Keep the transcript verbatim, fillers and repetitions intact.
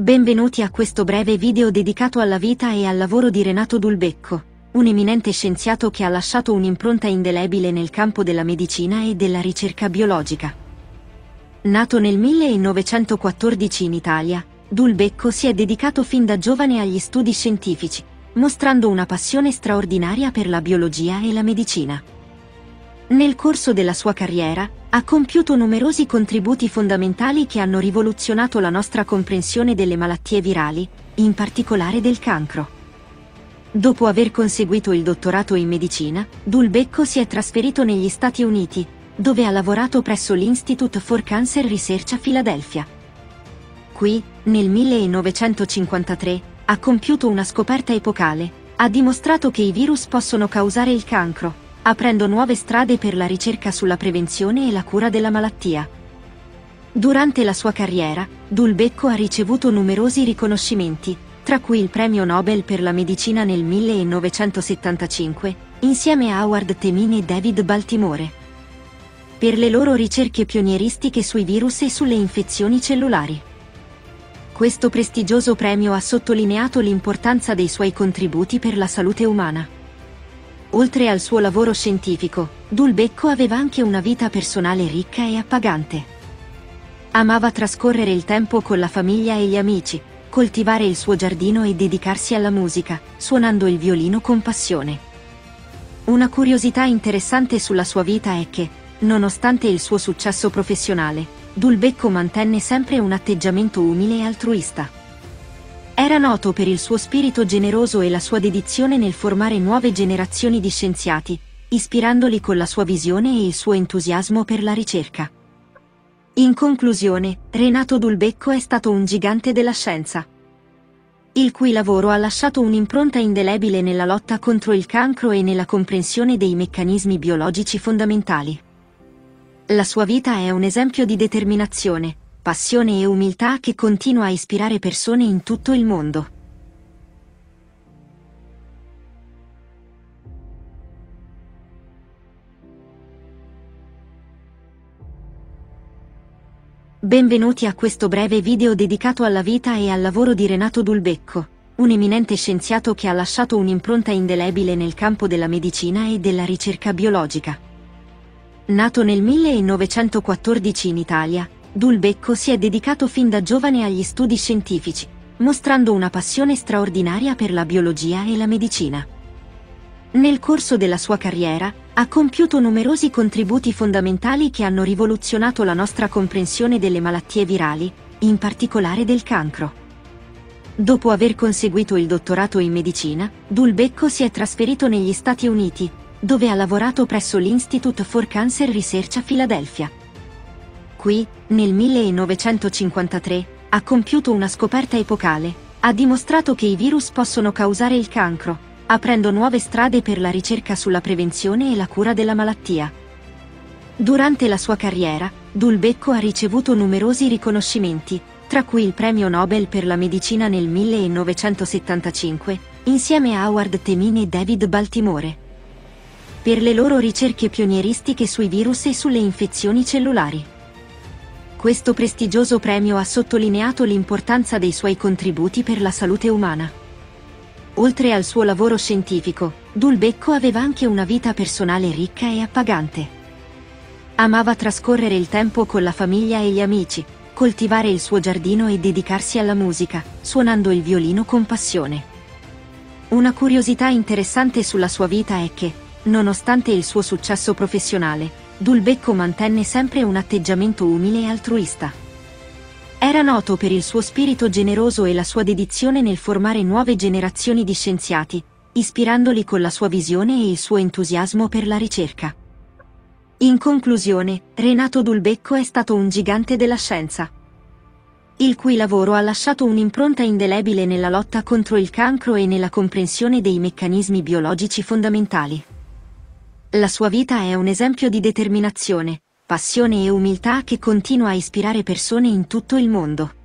Benvenuti a questo breve video dedicato alla vita e al lavoro di Renato Dulbecco, un eminente scienziato che ha lasciato un'impronta indelebile nel campo della medicina e della ricerca biologica. Nato nel millenovecentoquattordici in Italia, Dulbecco si è dedicato fin da giovane agli studi scientifici, mostrando una passione straordinaria per la biologia e la medicina. Nel corso della sua carriera, ha compiuto numerosi contributi fondamentali che hanno rivoluzionato la nostra comprensione delle malattie virali, in particolare del cancro. Dopo aver conseguito il dottorato in medicina, Dulbecco si è trasferito negli Stati Uniti, dove ha lavorato presso l'Institute for Cancer Research a Filadelfia. Qui, nel millenovecentocinquantatré, ha compiuto una scoperta epocale, ha dimostrato che i virus possono causare il cancro, aprendo nuove strade per la ricerca sulla prevenzione e la cura della malattia. Durante la sua carriera, Dulbecco ha ricevuto numerosi riconoscimenti, tra cui il Premio Nobel per la medicina nel millenovecentosettantacinque, insieme a Howard Temin e David Baltimore, per le loro ricerche pionieristiche sui virus e sulle infezioni cellulari. Questo prestigioso premio ha sottolineato l'importanza dei suoi contributi per la salute umana. Oltre al suo lavoro scientifico, Dulbecco aveva anche una vita personale ricca e appagante. Amava trascorrere il tempo con la famiglia e gli amici, coltivare il suo giardino e dedicarsi alla musica, suonando il violino con passione. Una curiosità interessante sulla sua vita è che, nonostante il suo successo professionale, Dulbecco mantenne sempre un atteggiamento umile e altruista. Era noto per il suo spirito generoso e la sua dedizione nel formare nuove generazioni di scienziati, ispirandoli con la sua visione e il suo entusiasmo per la ricerca. In conclusione, Renato Dulbecco è stato un gigante della scienza, il cui lavoro ha lasciato un'impronta indelebile nella lotta contro il cancro e nella comprensione dei meccanismi biologici fondamentali. La sua vita è un esempio di determinazione, passione e umiltà che continua a ispirare persone in tutto il mondo. Benvenuti a questo breve video dedicato alla vita e al lavoro di Renato Dulbecco, un eminente scienziato che ha lasciato un'impronta indelebile nel campo della medicina e della ricerca biologica. Nato nel millenovecentoquattordici in Italia, Dulbecco si è dedicato fin da giovane agli studi scientifici, mostrando una passione straordinaria per la biologia e la medicina. Nel corso della sua carriera, ha compiuto numerosi contributi fondamentali che hanno rivoluzionato la nostra comprensione delle malattie virali, in particolare del cancro. Dopo aver conseguito il dottorato in medicina, Dulbecco si è trasferito negli Stati Uniti, dove ha lavorato presso l'Institute for Cancer Research a Filadelfia. Qui, nel millenovecentocinquantatré, ha compiuto una scoperta epocale, ha dimostrato che i virus possono causare il cancro, aprendo nuove strade per la ricerca sulla prevenzione e la cura della malattia. Durante la sua carriera, Dulbecco ha ricevuto numerosi riconoscimenti, tra cui il Premio Nobel per la medicina nel millenovecentosettantacinque, insieme a Howard Temin e David Baltimore, per le loro ricerche pionieristiche sui virus e sulle infezioni cellulari. Questo prestigioso premio ha sottolineato l'importanza dei suoi contributi per la salute umana. Oltre al suo lavoro scientifico, Dulbecco aveva anche una vita personale ricca e appagante. Amava trascorrere il tempo con la famiglia e gli amici, coltivare il suo giardino e dedicarsi alla musica, suonando il violino con passione. Una curiosità interessante sulla sua vita è che, nonostante il suo successo professionale, Dulbecco mantenne sempre un atteggiamento umile e altruista. Era noto per il suo spirito generoso e la sua dedizione nel formare nuove generazioni di scienziati, ispirandoli con la sua visione e il suo entusiasmo per la ricerca. In conclusione, Renato Dulbecco è stato un gigante della scienza, il cui lavoro ha lasciato un'impronta indelebile nella lotta contro il cancro e nella comprensione dei meccanismi biologici fondamentali. La sua vita è un esempio di determinazione, passione e umiltà che continua a ispirare persone in tutto il mondo.